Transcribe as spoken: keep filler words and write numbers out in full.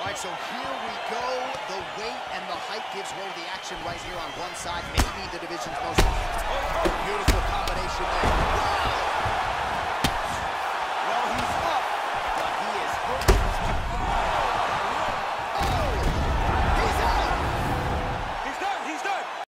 All right, so here we go. The weight and the height gives way to the action right here on one side. Maybe the division's most beautiful combination there. Wow!